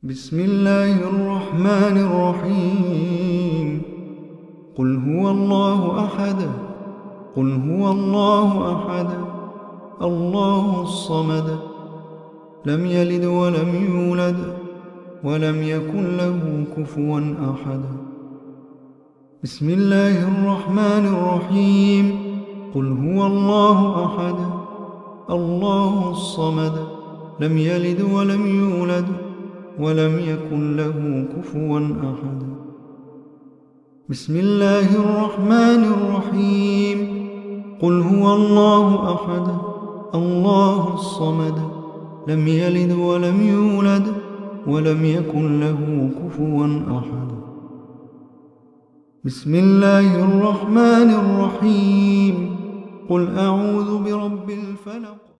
بسم الله الرحمن الرحيم. قل هو الله أحد قل هو الله أحد الله الصمد لم يلد ولم يولد ولم يكن له كفوا أحد. بسم الله الرحمن الرحيم. قل هو الله أحد الله الصمد لم يلد ولم يولد ولم يكن له كفوا أحد. بسم الله الرحمن الرحيم. قل هو الله أحد الله الصمد لم يلد ولم يولد ولم يكن له كفوا أحد. بسم الله الرحمن الرحيم. قل أعوذ برب الفلق